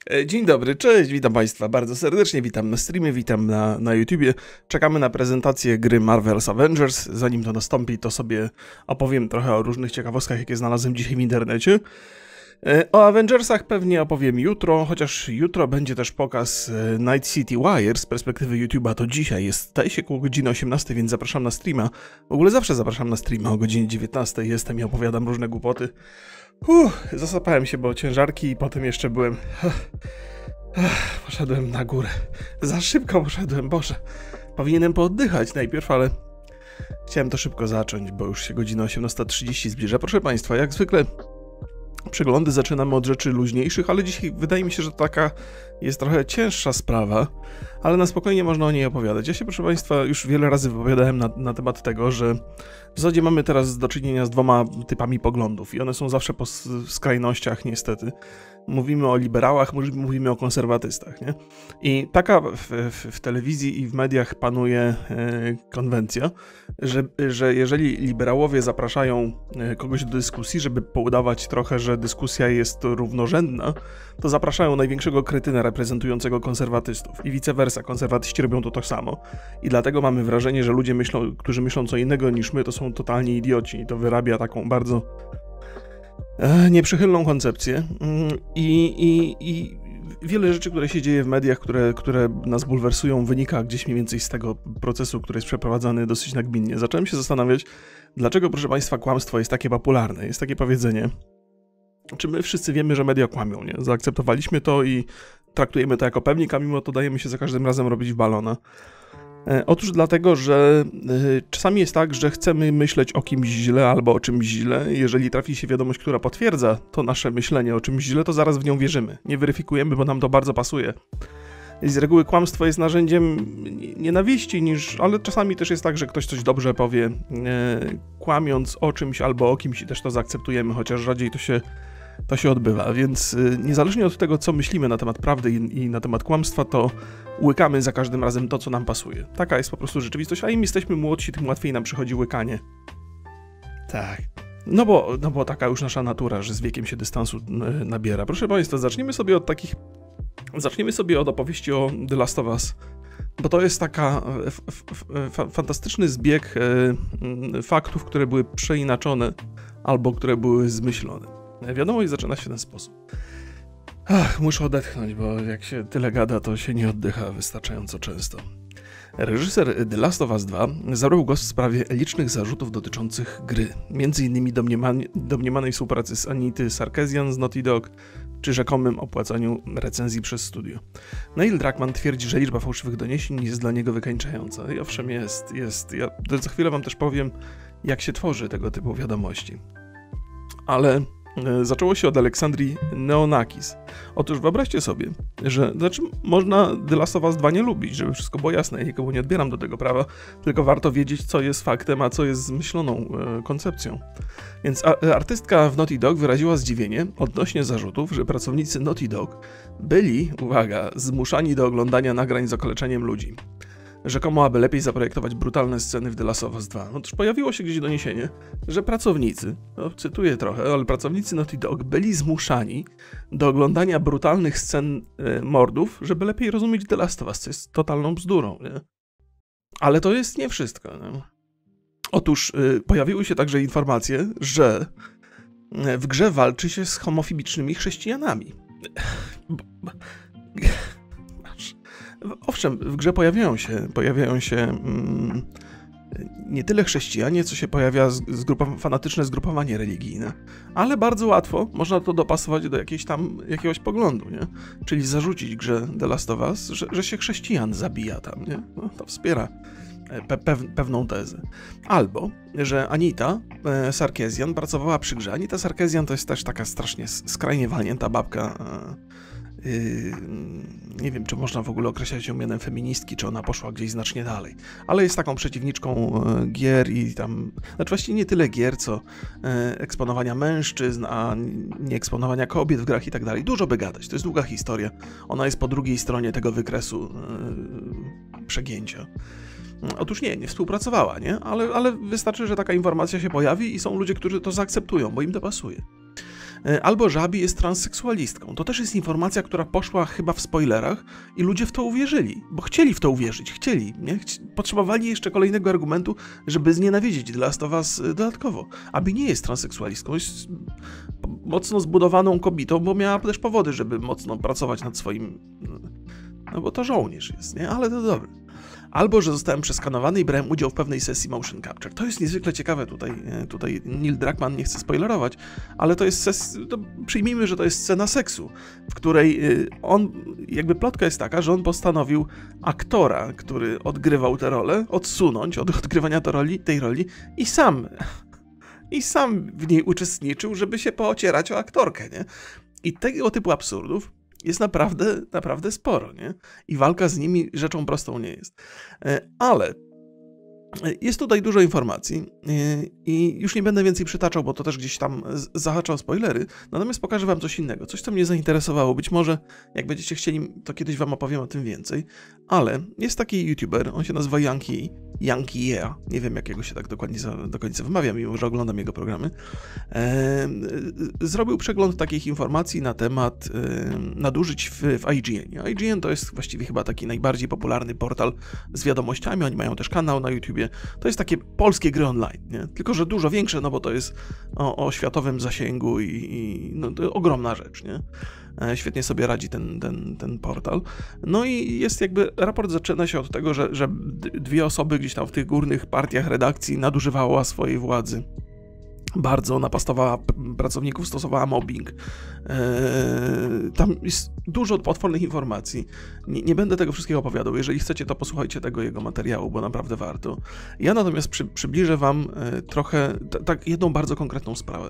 Dzień dobry, cześć, witam Państwa bardzo serdecznie, witam na streamie, witam na YouTubie. Czekamy na prezentację gry Marvel's Avengers. Zanim to nastąpi, to sobie opowiem trochę o różnych ciekawostkach, jakie znalazłem dzisiaj w internecie. O Avengersach pewnie opowiem jutro, chociaż jutro będzie też pokaz Night City Wire z perspektywy YouTube'a, to dzisiaj jest, staje się koło godziny 18, więc zapraszam na streama. W ogóle zawsze zapraszam na streama o godzinie 19, jestem i opowiadam różne głupoty. Zasapałem się, bo ciężarki i potem jeszcze byłem... Poszedłem na górę. Za szybko poszedłem, Boże. Powinienem pooddychać najpierw, ale... Chciałem to szybko zacząć, bo już się godzina 18:30 zbliża. Proszę Państwa, jak zwykle... Przeglądy zaczynamy od rzeczy luźniejszych, ale dzisiaj wydaje mi się, że taka jest trochę cięższa sprawa, ale na spokojnie można o niej opowiadać. Ja się, proszę Państwa, już wiele razy wypowiadałem na temat tego, że w zasadzie mamy teraz do czynienia z dwoma typami poglądów i one są zawsze po skrajnościach, niestety. Mówimy o liberałach, mówimy o konserwatystach, nie? I taka w telewizji i w mediach panuje konwencja, że jeżeli liberałowie zapraszają kogoś do dyskusji, żeby poudawać trochę, że dyskusja jest równorzędna, to zapraszają największego kretyna reprezentującego konserwatystów i vice versa, konserwatyści robią to samo. I dlatego mamy wrażenie, że ludzie którzy myślą co innego niż my, to są totalnie idioci i to wyrabia taką bardzo nieprzychylną koncepcję i wiele rzeczy, które się dzieje w mediach, które nas bulwersują, wynika gdzieś mniej więcej z tego procesu, który jest przeprowadzany dosyć nagminnie. Zacząłem się zastanawiać, dlaczego, proszę Państwa, kłamstwo jest takie popularne. Jest takie powiedzenie, czy my wszyscy wiemy, że media kłamią, nie? Zaakceptowaliśmy to i traktujemy to jako pewnik, a mimo to dajemy się za każdym razem robić w balona. Otóż dlatego, że czasami jest tak, że chcemy myśleć o kimś źle albo o czymś źle. Jeżeli trafi się wiadomość, która potwierdza to nasze myślenie o czymś źle, to zaraz w nią wierzymy. Nie weryfikujemy, bo nam to bardzo pasuje. I z reguły kłamstwo jest narzędziem nienawiści, ale czasami też jest tak, że ktoś coś dobrze powie, kłamiąc o czymś albo o kimś i też to zaakceptujemy, chociaż rzadziej to się odbywa, więc niezależnie od tego, co myślimy na temat prawdy i na temat kłamstwa, to łykamy za każdym razem to, co nam pasuje. Taka jest po prostu rzeczywistość, a im jesteśmy młodsi, tym łatwiej nam przychodzi łykanie. Tak. No bo taka już nasza natura, że z wiekiem się dystansu nabiera. Proszę Państwa, zacznijmy sobie od opowieści o The Last of Us, bo to jest taka fantastyczny zbieg faktów, które były przeinaczone albo które były zmyślone. Wiadomość zaczyna się w ten sposób. Muszę odetchnąć, bo jak się tyle gada, to się nie oddycha wystarczająco często. Reżyser The Last of Us 2 zabrał głos w sprawie licznych zarzutów dotyczących gry, m.in. domniemanej współpracy z Anity Sarkeesian z Naughty Dog, czy rzekomym opłacaniu recenzji przez studio. Neil Druckmann twierdzi, że liczba fałszywych doniesień jest dla niego wykańczająca. I owszem jest. Ja za chwilę wam też powiem, jak się tworzy tego typu wiadomości. Ale zaczęło się od Aleksandrii Neonakis. Otóż wyobraźcie sobie, że można The Last of Us 2 nie lubić, żeby wszystko było jasne. Ja nikomu nie odbieram do tego prawa, tylko warto wiedzieć, co jest faktem, a co jest zmyśloną koncepcją. Więc artystka w Naughty Dog wyraziła zdziwienie odnośnie zarzutów, że pracownicy Naughty Dog byli, uwaga, zmuszani do oglądania nagrań z okaleczeniem ludzi. Rzekomo, aby lepiej zaprojektować brutalne sceny w The Last of Us 2. Otóż pojawiło się gdzieś doniesienie, że pracownicy, cytuję trochę, ale pracownicy Naughty Dog byli zmuszani do oglądania brutalnych scen mordów, żeby lepiej rozumieć The Last of Us, co jest totalną bzdurą, nie? Ale to jest nie wszystko, nie? Otóż pojawiły się także informacje, że w grze walczy się z homofobicznymi chrześcijanami. Owszem, w grze pojawiają się nie tyle chrześcijanie, co się pojawia fanatyczne zgrupowanie religijne, ale bardzo łatwo można to dopasować do jakiegoś poglądu, nie? Czyli zarzucić grze The Last of Us, że się chrześcijan zabija tam, nie? No, to wspiera pewną tezę. Albo, że Anita Sarkeesian pracowała przy grze. Anita Sarkeesian to jest też taka strasznie skrajnie walnięta babka. Nie wiem, czy można w ogóle określać ją mianem feministki, czy ona poszła gdzieś znacznie dalej, ale jest taką przeciwniczką gier i tam, znaczy właściwie nie tyle gier, co eksponowania mężczyzn, a nie eksponowania kobiet w grach i tak dalej. Dużo by gadać, to jest długa historia. Ona jest po drugiej stronie tego wykresu przegięcia. Otóż nie współpracowała, nie? Ale wystarczy, że taka informacja się pojawi i są ludzie, którzy to zaakceptują, bo im to pasuje. albo że Abby jest transseksualistką. To też jest informacja, która poszła chyba w spoilerach i ludzie w to uwierzyli, bo chcieli w to uwierzyć, nie? Potrzebowali jeszcze kolejnego argumentu, żeby znienawidzić The Last of Us dodatkowo. Abby nie jest transseksualistką, jest mocno zbudowaną kobietą, bo miała też powody, żeby mocno pracować nad swoim... No bo to żołnierz jest, nie? Ale to dobre. Albo, że zostałem przeskanowany i brałem udział w pewnej sesji motion capture. To jest niezwykle ciekawe tutaj Neil Druckmann nie chce spoilerować, ale to jest przyjmijmy, że to jest scena seksu, w której jakby plotka jest taka, że on postanowił aktora, który odgrywał tę rolę, odsunąć od odgrywania tej roli i sam w niej uczestniczył, żeby się poocierać o aktorkę, nie? I tego typu absurdów jest naprawdę sporo, nie? I walka z nimi rzeczą prostą nie jest. Ale jest tutaj dużo informacji i już nie będę więcej przytaczał, bo to też gdzieś tam zahacza o spoilery, natomiast pokażę wam coś innego, coś, co mnie zainteresowało. Być może, jak będziecie chcieli, to kiedyś wam opowiem o tym więcej, ale jest taki youtuber, on się nazywa Yankee Yeah, nie wiem jakiego się tak do końca wymawia, mimo że oglądam jego programy, zrobił przegląd takich informacji na temat nadużyć w IGN. IGN to jest właściwie chyba taki najbardziej popularny portal z wiadomościami, oni mają też kanał na YouTubie, to jest takie polskie gry online, nie? Tylko że dużo większe, no bo to jest o światowym zasięgu i no, to ogromna rzecz, nie? Świetnie sobie radzi ten portal. No i jest jakby, raport zaczyna się od tego, że dwie osoby gdzieś tam w tych górnych partiach redakcji nadużywała swojej władzy. Bardzo napastowała pracowników, stosowała mobbing. Tam jest dużo potwornych informacji. Nie będę tego wszystkiego opowiadał. Jeżeli chcecie, to posłuchajcie tego jego materiału, bo naprawdę warto. Ja natomiast przybliżę wam trochę tak jedną bardzo konkretną sprawę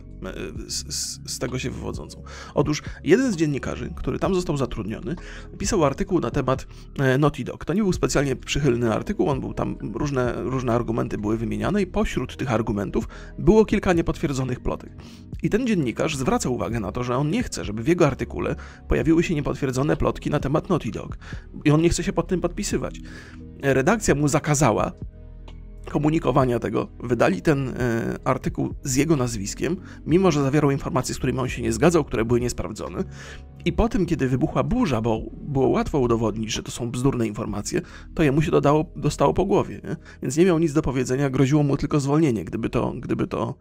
z tego się wywodzącą. Otóż jeden z dziennikarzy, który tam został zatrudniony, pisał artykuł na temat Naughty Dog. To nie był specjalnie przychylny artykuł, on był tam, różne argumenty były wymieniane i pośród tych argumentów było kilka niepotwierdzonych plotek. I ten dziennikarz zwraca uwagę na to, że on nie chce, żeby w jego artykule pojawiły się niepotwierdzone plotki na temat Naughty Dog. I on nie chce się pod tym podpisywać. Redakcja mu zakazała komunikowania tego, wydali ten artykuł z jego nazwiskiem, mimo że zawierał informacje, z którymi on się nie zgadzał, które były niesprawdzone. I po tym, kiedy wybuchła burza, bo było łatwo udowodnić, że to są bzdurne informacje, to jemu się dostało po głowie, nie? Więc nie miał nic do powiedzenia, groziło mu tylko zwolnienie, gdyby to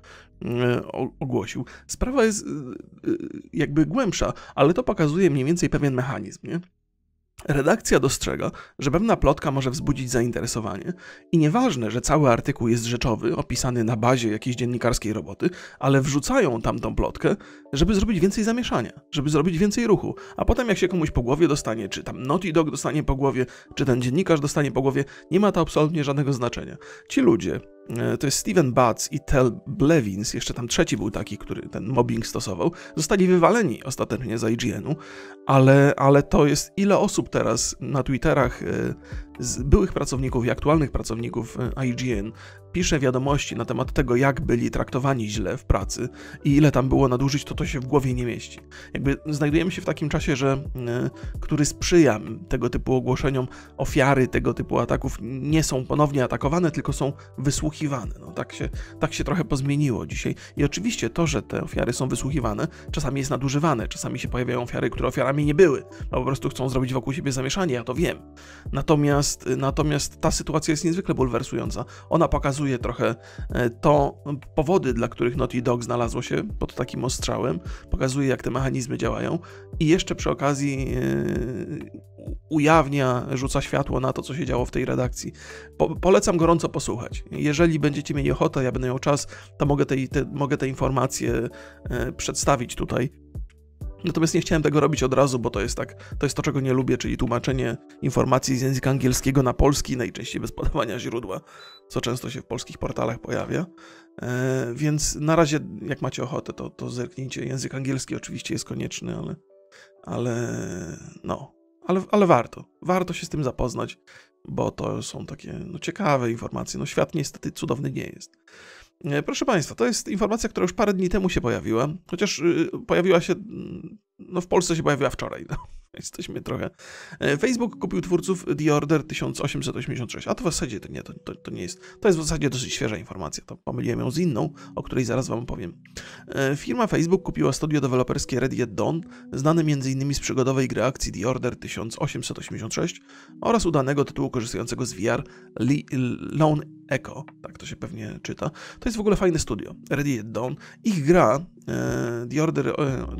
ogłosił. Sprawa jest jakby głębsza, ale to pokazuje mniej więcej pewien mechanizm, nie? Redakcja dostrzega, że pewna plotka może wzbudzić zainteresowanie i nieważne, że cały artykuł jest rzeczowy, opisany na bazie jakiejś dziennikarskiej roboty, ale wrzucają tamtą plotkę, żeby zrobić więcej zamieszania, żeby zrobić więcej ruchu, a potem jak się komuś po głowie dostanie, czy tam Naughty Dog dostanie po głowie, czy ten dziennikarz dostanie po głowie, nie ma to absolutnie żadnego znaczenia. Ci ludzie, to jest Steven Batts i Tel Blevins, jeszcze tam trzeci był taki, który ten mobbing stosował, zostali wywaleni ostatecznie z IGN-u, ale to jest ile osób teraz na Twitterach z byłych pracowników i aktualnych pracowników IGN pisze wiadomości na temat tego, jak byli traktowani źle w pracy i ile tam było nadużyć, to się w głowie nie mieści. Jakby znajdujemy się w takim czasie, który sprzyja tego typu ogłoszeniom. Ofiary tego typu ataków nie są ponownie atakowane, tylko są wysłuchiwane. No, tak się trochę pozmieniło dzisiaj. I oczywiście to, że te ofiary są wysłuchiwane, czasami jest nadużywane, czasami się pojawiają ofiary, które ofiarami nie były, bo po prostu chcą zrobić wokół siebie zamieszanie, ja to wiem. Natomiast ta sytuacja jest niezwykle bulwersująca. Ona pokazuje trochę powody, dla których Naughty Dog znalazło się pod takim ostrzałem, pokazuje, jak te mechanizmy działają i jeszcze przy okazji ujawnia, rzuca światło na to, co się działo w tej redakcji. Polecam gorąco posłuchać. Jeżeli będziecie mieli ochotę, ja będę miał czas, to mogę te informacje przedstawić tutaj. Natomiast nie chciałem tego robić od razu, bo to jest to, czego nie lubię, czyli tłumaczenie informacji z języka angielskiego na polski, najczęściej bez podawania źródła, co często się w polskich portalach pojawia. Więc na razie, jak macie ochotę, to zerknijcie. Język angielski oczywiście jest konieczny, ale warto się z tym zapoznać, bo to są takie ciekawe informacje. Świat niestety cudowny nie jest. Proszę Państwa, to jest informacja, która już parę dni temu się pojawiła, chociaż pojawiła się, w Polsce się pojawiła wczoraj. Jesteśmy trochę. Facebook kupił twórców The Order 1886, a to w zasadzie to nie jest. To jest w zasadzie dosyć świeża informacja. To pomyliłem ją z inną, o której zaraz wam powiem. Firma Facebook kupiła studio deweloperskie Ready at Dawn, znane m.in. z przygodowej gry akcji The Order 1886 oraz udanego tytułu korzystającego z VR Lone Echo, tak to się pewnie czyta. To jest w ogóle fajne studio, Ready at Dawn. Ich gra The Order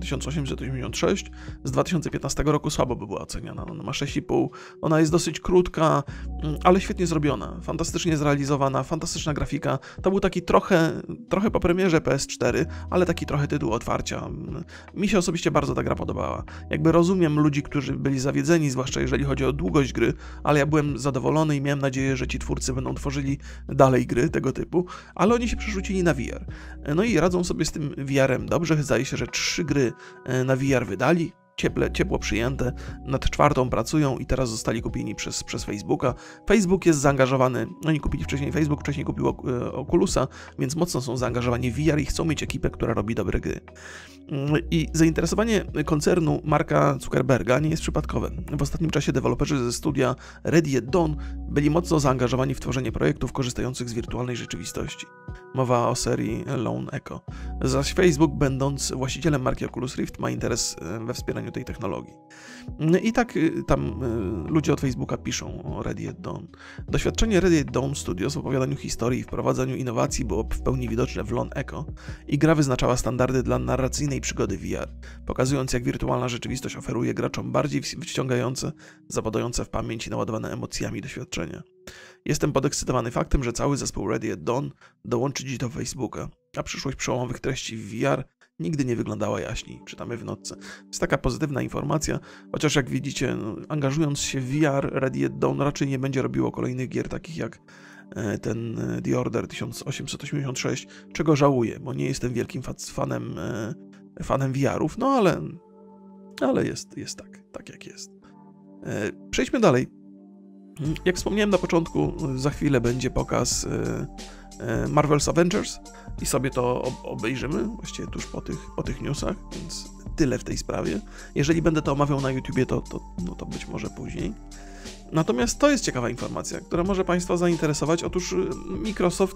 1886 z 2015 roku słabo by była oceniana. Ona ma 6,5. Ona jest dosyć krótka, ale świetnie zrobiona. Fantastycznie zrealizowana, fantastyczna grafika. To był taki trochę po premierze PS4, ale taki trochę tytuł otwarcia. Mi się osobiście bardzo ta gra podobała. Jakby rozumiem ludzi, którzy byli zawiedzeni, zwłaszcza jeżeli chodzi o długość gry, ale ja byłem zadowolony i miałem nadzieję, że ci twórcy będą tworzyli dalej gry tego typu, ale oni się przerzucili na VR. No i radzą sobie z tym VR-em dobrze. Zdaje się, że 3 gry na VR wydali. Ciepło przyjęte, nad 4 pracują i teraz zostali kupieni przez Facebooka. Facebook jest zaangażowany, oni kupili wcześniej Facebook, wcześniej kupił Oculusa, więc mocno są zaangażowani w VR i chcą mieć ekipę, która robi dobre gry. I zainteresowanie koncernu Marka Zuckerberga nie jest przypadkowe. W ostatnim czasie deweloperzy ze studia Ready at Dawn byli mocno zaangażowani w tworzenie projektów korzystających z wirtualnej rzeczywistości. Mowa o serii Lone Echo. Zaś Facebook, będąc właścicielem marki Oculus Rift, ma interes we wspieraniu tej technologii. I tak tam ludzie od Facebooka piszą o Ready at Dawn. Doświadczenie Ready at Dawn Studios w opowiadaniu historii i wprowadzaniu innowacji było w pełni widoczne w Lone Echo i gra wyznaczała standardy dla narracyjnej przygody VR, pokazując jak wirtualna rzeczywistość oferuje graczom bardziej wciągające, zapadające w pamięć i naładowane emocjami doświadczenia. Jestem podekscytowany faktem, że cały zespół Ready at Dawn dołączy dziś do Facebooka, a przyszłość przełomowych treści w VR nigdy nie wyglądała jaśniej, czytamy w notce. Jest taka pozytywna informacja, chociaż jak widzicie, angażując się w VR, Ready at Dawn raczej nie będzie robiło kolejnych gier takich jak ten The Order 1886, czego żałuję, bo nie jestem wielkim fanem VR-ów, no ale jest tak jak jest. Przejdźmy dalej. Jak wspomniałem na początku, za chwilę będzie pokaz Marvel's Avengers i sobie to obejrzymy, właściwie tuż po tych newsach, więc tyle w tej sprawie. Jeżeli będę to omawiał na YouTubie, to być może później. Natomiast to jest ciekawa informacja, która może Państwa zainteresować. Otóż Microsoft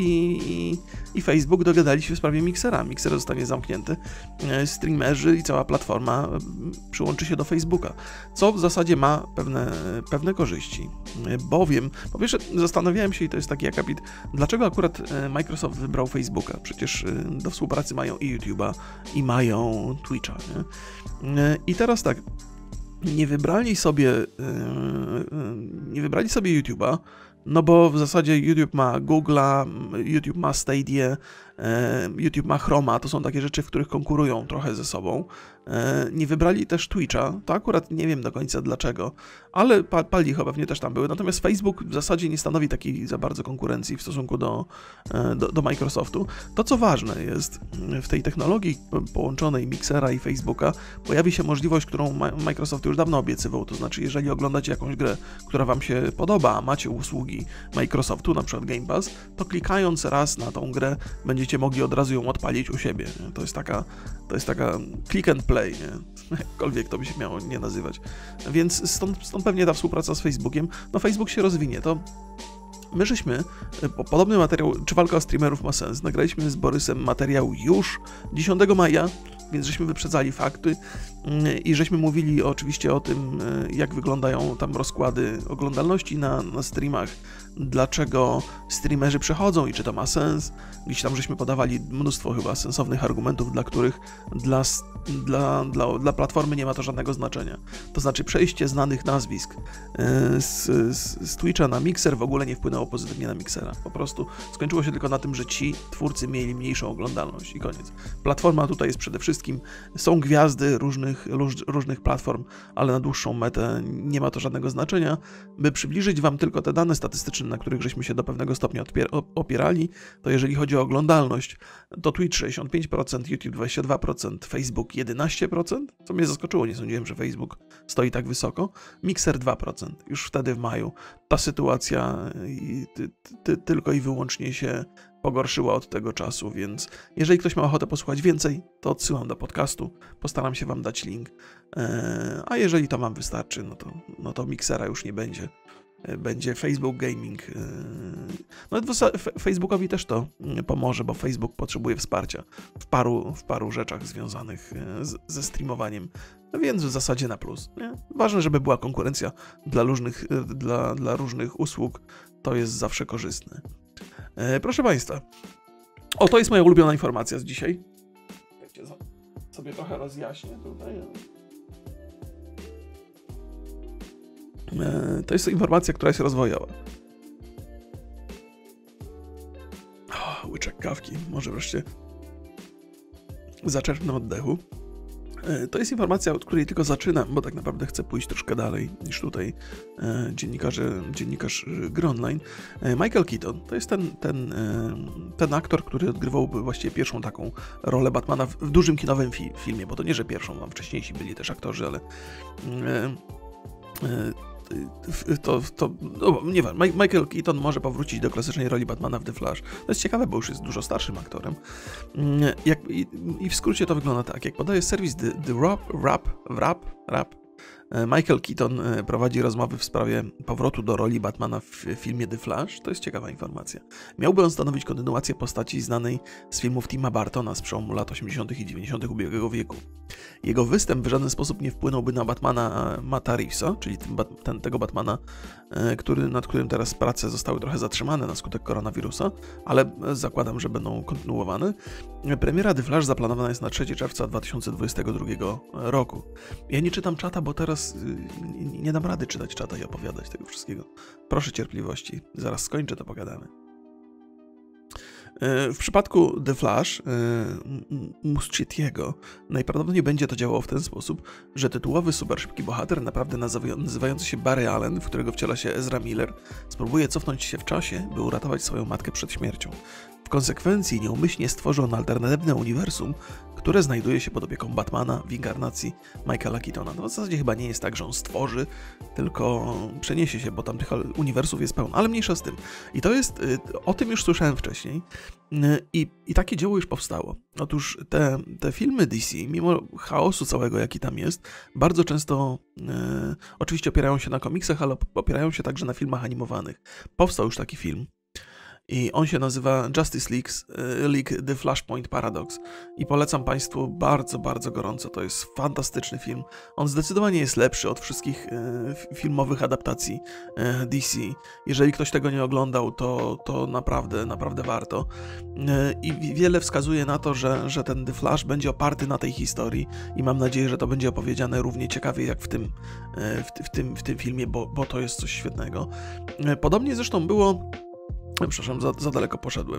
i Facebook dogadali się w sprawie Mixera. Mixer zostanie zamknięty, streamerzy i cała platforma przyłączy się do Facebooka, co w zasadzie ma pewne korzyści. Bowiem, po pierwsze zastanawiałem się, i to jest taki akapit, dlaczego akurat Microsoft wybrał Facebooka? Przecież do współpracy mają i YouTube'a, i mają Twitcha, nie? I teraz tak, nie wybrali sobie YouTube'a, no bo w zasadzie YouTube ma Google'a, YouTube ma Stadia, YouTube ma Chroma, to są takie rzeczy, w których konkurują trochę ze sobą. Nie wybrali też Twitcha, to akurat nie wiem do końca dlaczego, ale Palicho pewnie też tam były. Natomiast Facebook w zasadzie nie stanowi takiej za bardzo konkurencji w stosunku do Microsoftu. To co ważne jest, w tej technologii połączonej Mixera i Facebooka pojawi się możliwość, którą Microsoft już dawno obiecywał, to znaczy jeżeli oglądacie jakąś grę, która wam się podoba, a macie usługi Microsoftu, na przykład Game Pass, to klikając raz na tą grę będziecie mogli od razu ją odpalić u siebie. Nie? To jest taka click and play, nie? Jakkolwiek to by się miało nie nazywać. Więc stąd pewnie ta współpraca z Facebookiem. No Facebook się rozwinie, to my żeśmy podobny materiał, czy walka o streamerów ma sens, nagraliśmy z Borysem materiał już 10 maja, więc żeśmy wyprzedzali fakty i żeśmy mówili oczywiście o tym, jak wyglądają tam rozkłady oglądalności na streamach, dlaczego streamerzy przechodzą i czy to ma sens. Gdzieś tam żeśmy podawali mnóstwo chyba sensownych argumentów, dla których dla platformy nie ma to żadnego znaczenia. To znaczy przejście znanych nazwisk z Twitcha na Mixer w ogóle nie wpłynęło pozytywnie na Mixera. Po prostu skończyło się tylko na tym, że ci twórcy mieli mniejszą oglądalność i koniec. Platforma tutaj jest przede wszystkim, są gwiazdy różnych platform, ale na dłuższą metę nie ma to żadnego znaczenia. By przybliżyć wam tylko te dane statystyczne, na których żeśmy się do pewnego stopnia opierali, to jeżeli chodzi o oglądalność, to Twitch 65%, YouTube 22%, Facebook 11%, co mnie zaskoczyło, nie sądziłem, że Facebook stoi tak wysoko, Mixer 2%, już wtedy w maju. Ta sytuacja tylko i wyłącznie się pogorszyła od tego czasu, więc jeżeli ktoś ma ochotę posłuchać więcej, to odsyłam do podcastu, postaram się wam dać link, a jeżeli to wam wystarczy, no to Mixera już nie będzie. Będzie Facebook Gaming. No Facebookowi też to pomoże, bo Facebook potrzebuje wsparcia w paru rzeczach związanych ze streamowaniem, więc w zasadzie na plus. Nie? Ważne, żeby była konkurencja dla różnych usług, to jest zawsze korzystne. Proszę Państwa, to jest moja ulubiona informacja z dzisiaj. Sobie trochę rozjaśnię tutaj. To jest informacja, która jest rozwojowa. Łyczek kawki, może wreszcie zaczerpnę oddechu. To jest informacja, od której tylko zaczynam, bo tak naprawdę chcę pójść troszkę dalej niż tutaj dziennikarz gry online. Michael Keaton to jest ten aktor, który odgrywał właściwie pierwszą taką rolę Batmana w dużym kinowym filmie, bo to nie, że pierwszą, tam wcześniejsi byli też aktorzy, ale nie, Michael Keaton może powrócić do klasycznej roli Batmana w The Flash. To jest ciekawe, bo już jest dużo starszym aktorem. I w skrócie to wygląda tak. Jak podaje serwis The Wrap, Michael Keaton prowadzi rozmowy w sprawie powrotu do roli Batmana w filmie The Flash. To jest ciekawa informacja. Miałby on stanowić kontynuację postaci znanej z filmów Tima Burtona z przełomu lat 80. i 90. ubiegłego wieku. Jego występ w żaden sposób nie wpłynąłby na Batmana Matta Reevesa, czyli tego Batmana, nad którym teraz prace zostały trochę zatrzymane na skutek koronawirusa, ale zakładam, że będą kontynuowane. Premiera The Flash zaplanowana jest na 3 czerwca 2022 roku. Ja nie czytam czata, bo teraz nie dam rady czytać czata i opowiadać tego wszystkiego. Proszę cierpliwości, zaraz skończę, to pogadamy. W przypadku The Flash Muschietiego najprawdopodobniej będzie to działało w ten sposób, że tytułowy super szybki bohater, naprawdę nazywający się Barry Allen, w którego wciela się Ezra Miller, spróbuje cofnąć się w czasie, by uratować swoją matkę przed śmiercią. W konsekwencji nieumyślnie stworzy on alternatywne uniwersum, które znajduje się pod opieką Batmana w inkarnacji Michaela Keatona. No w zasadzie chyba nie jest tak, że on stworzy, tylko przeniesie się, bo tam tych uniwersów jest pełno, ale mniejsza z tym. I to jest, o tym już słyszałem wcześniej i takie dzieło już powstało. Otóż te filmy DC, mimo chaosu całego, jaki tam jest, bardzo często oczywiście opierają się na komiksach, ale opierają się także na filmach animowanych. Powstał już taki film. I on się nazywa Justice League The Flashpoint Paradox. I polecam Państwu bardzo, bardzo gorąco. To jest fantastyczny film. On zdecydowanie jest lepszy od wszystkich filmowych adaptacji DC. Jeżeli ktoś tego nie oglądał, to naprawdę, naprawdę warto. I wiele wskazuje na to, że ten The Flash będzie oparty na tej historii i mam nadzieję, że to będzie opowiedziane równie ciekawie jak w tym filmie, bo to jest coś świetnego. Podobnie zresztą było... Przepraszam, za daleko poszedłem.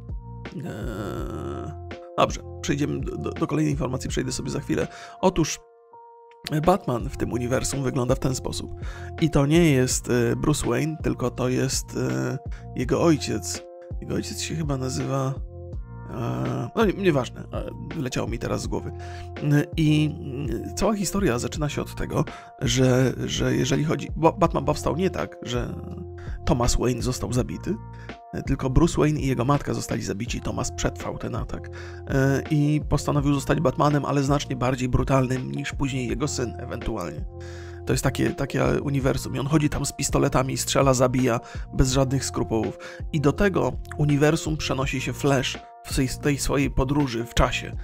Dobrze, przejdziemy do kolejnej informacji, przejdę sobie za chwilę. Otóż Batman w tym uniwersum wygląda w ten sposób. I to nie jest Bruce Wayne, tylko to jest jego ojciec. Jego ojciec się chyba nazywa... No nieważne, wyleciało mi teraz z głowy. I cała historia zaczyna się od tego, że jeżeli chodzi... Batman powstał nie tak, że Thomas Wayne został zabity, tylko Bruce Wayne i jego matka zostali zabici. Thomas przetrwał ten atak i postanowił zostać Batmanem, ale znacznie bardziej brutalnym niż później jego syn ewentualnie. To jest takie uniwersum i on chodzi tam z pistoletami, strzela, zabija bez żadnych skrupułów. I do tego uniwersum przenosi się Flash w tej swojej podróży w czasie.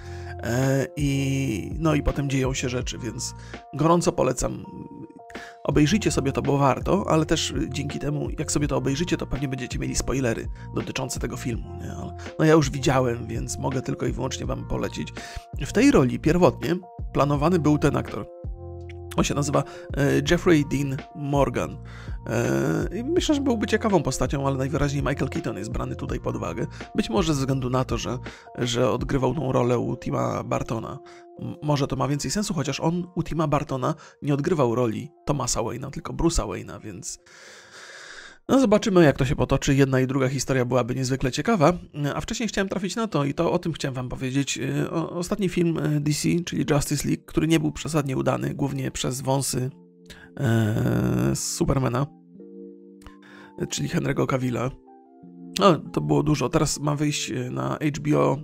I potem dzieją się rzeczy, więc gorąco polecam. Obejrzyjcie sobie to, bo warto, ale też dzięki temu, jak sobie to obejrzycie, to pewnie będziecie mieli spoilery dotyczące tego filmu. Nie? No ja już widziałem, więc mogę tylko i wyłącznie wam polecić. W tej roli pierwotnie planowany był ten aktor. On się nazywa Jeffrey Dean Morgan. I myślę, że byłby ciekawą postacią, ale najwyraźniej Michael Keaton jest brany tutaj pod uwagę. Być może ze względu na to, że odgrywał tą rolę u Tima Burtona. Może to ma więcej sensu, chociaż on u Tima Burtona nie odgrywał roli Thomasa Wayne'a, tylko Bruce'a Wayne'a, więc... No zobaczymy, jak to się potoczy. Jedna i druga historia byłaby niezwykle ciekawa. A wcześniej chciałem trafić na to i to o tym chciałem wam powiedzieć. Ostatni film DC, czyli Justice League, który nie był przesadnie udany, głównie przez wąsy Supermana, czyli Henry'ego Cavilla. No, to było dużo. Teraz ma wyjść na HBO,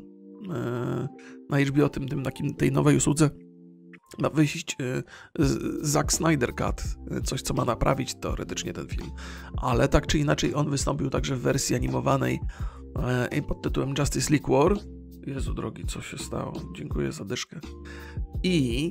tej nowej usłudze, ma wyjść Zack Snyder Cut, coś co ma naprawić teoretycznie ten film. Ale tak czy inaczej on wystąpił także w wersji animowanej pod tytułem Justice League War. Jezu drogi, co się stało? Dziękuję za dyszkę. I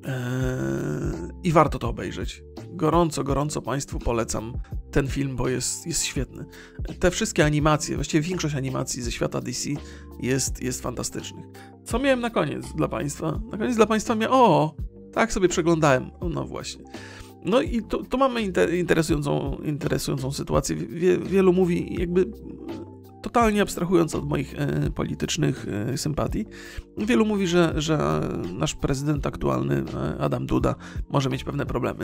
warto to obejrzeć. Gorąco Państwu polecam ten film, bo jest świetny. Te wszystkie animacje, właściwie większość animacji ze świata DC jest fantastycznych. Co miałem na koniec dla Państwa? Na koniec dla Państwa tak sobie przeglądałem. No właśnie. No i tu mamy interesującą sytuację. Wielu mówi jakby totalnie abstrahując od moich politycznych sympatii, wielu mówi, że nasz prezydent aktualny, Adam Duda, może mieć pewne problemy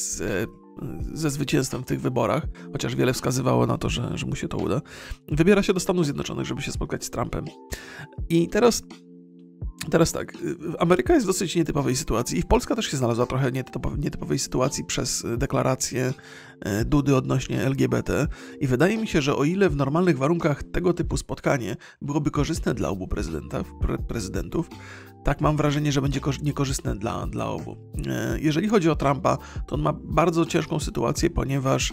ze zwycięstwem w tych wyborach, chociaż wiele wskazywało na to, że mu się to uda. Wybiera się do Stanów Zjednoczonych, żeby się spotkać z Trumpem. I teraz tak, Ameryka jest w dosyć nietypowej sytuacji i Polska też się znalazła trochę nietypowej sytuacji przez deklarację Dudy odnośnie LGBT i wydaje mi się, że o ile w normalnych warunkach tego typu spotkanie byłoby korzystne dla obu prezydentów, tak mam wrażenie, że będzie niekorzystne dla obu. Jeżeli chodzi o Trumpa, to on ma bardzo ciężką sytuację, ponieważ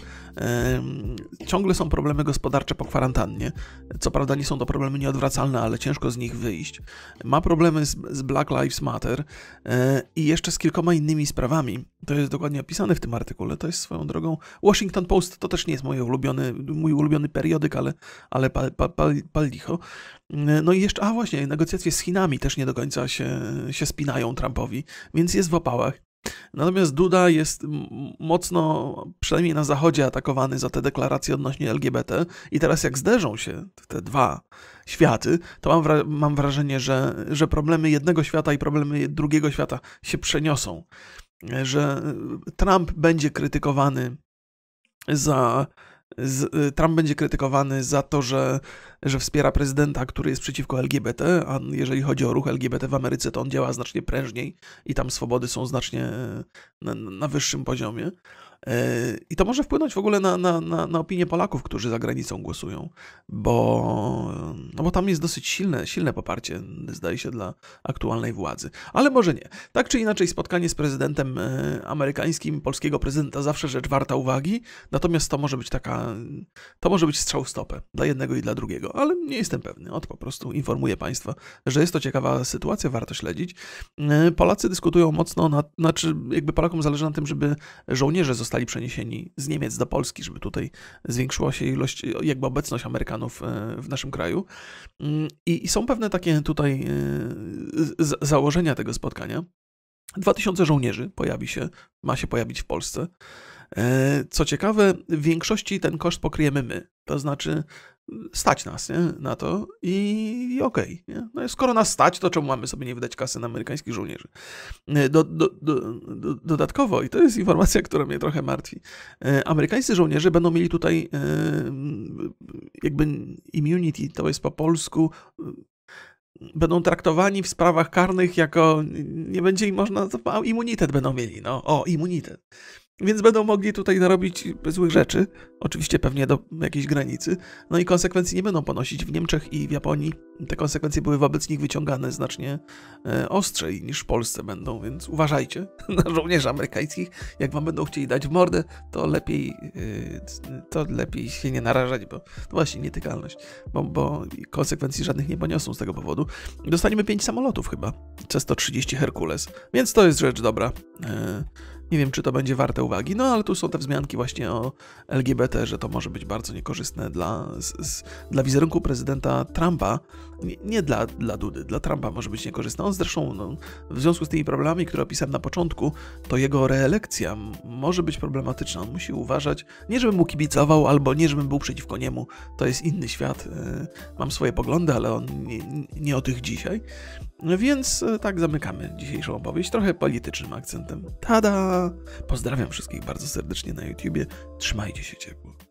ciągle są problemy gospodarcze po kwarantannie. Co prawda nie są to problemy nieodwracalne, ale ciężko z nich wyjść. Ma problemy z Black Lives Matter i jeszcze z kilkoma innymi sprawami. To jest dokładnie opisane w tym artykule. To jest swoją drogą Washington Post, to też nie jest mój ulubiony periodyk, ale pal licho. No i jeszcze, właśnie, negocjacje z Chinami też nie do końca się spinają Trumpowi, więc jest w opałach. Natomiast Duda jest mocno, przynajmniej na zachodzie, atakowany za te deklaracje odnośnie LGBT i teraz jak zderzą się te dwa światy, to mam wrażenie, że problemy jednego świata i problemy drugiego świata się przeniosą. Że Trump będzie krytykowany za to, że wspiera prezydenta, który jest przeciwko LGBT, a jeżeli chodzi o ruch LGBT w Ameryce, to on działa znacznie prężniej i tam swobody są znacznie na wyższym poziomie. I to może wpłynąć w ogóle na opinię Polaków, którzy za granicą głosują, bo tam jest dosyć silne poparcie, zdaje się, dla aktualnej władzy. Ale może nie. Tak czy inaczej spotkanie z prezydentem amerykańskim, polskiego prezydenta zawsze rzecz warta uwagi, natomiast to może być strzał w stopę dla jednego i dla drugiego, ale nie jestem pewny. Po prostu informuję Państwa, że jest to ciekawa sytuacja, warto śledzić. Polacy dyskutują mocno, jakby Polakom zależy na tym, żeby żołnierze zostali przeniesieni z Niemiec do Polski, żeby tutaj zwiększyła się obecność Amerykanów w naszym kraju. I są pewne takie tutaj założenia tego spotkania. 2000 żołnierzy ma się pojawić w Polsce. Co ciekawe, w większości ten koszt pokryjemy my. To znaczy stać nas na to i okej. No skoro nas stać, to czemu mamy sobie nie wydać kasy na amerykańskich żołnierzy? Dodatkowo, i to jest informacja, która mnie trochę martwi, amerykańscy żołnierze będą mieli tutaj jakby immunity, to jest po polsku, będą traktowani w sprawach karnych jako, nie będzie im można, immunitet będą mieli, immunitet. Więc będą mogli tutaj narobić złych rzeczy, oczywiście pewnie do jakiejś granicy, no i konsekwencji nie będą ponosić. W Niemczech i w Japonii te konsekwencje były wobec nich wyciągane znacznie ostrzej niż w Polsce będą, więc uważajcie na żołnierzy amerykańskich. Jak wam będą chcieli dać w mordę, to lepiej się nie narażać, bo to właśnie nietykalność, bo konsekwencji żadnych nie poniosą z tego powodu. Dostaniemy 5 samolotów chyba, C-130 Herkules, więc to jest rzecz dobra. Nie wiem, czy to będzie warte uwagi, ale tu są te wzmianki właśnie o LGBT, że to może być bardzo niekorzystne dla wizerunku prezydenta Trumpa. Nie dla Dudy, dla Trumpa może być niekorzystne. On zresztą, w związku z tymi problemami, które opisałem na początku, to jego reelekcja może być problematyczna. On musi uważać, nie żebym mu kibicował, albo nie żebym był przeciwko niemu. To jest inny świat. Mam swoje poglądy, ale on nie o tych dzisiaj. Więc tak zamykamy dzisiejszą opowieść, trochę politycznym akcentem. Tada! Pozdrawiam wszystkich bardzo serdecznie na YouTubie. Trzymajcie się ciepło.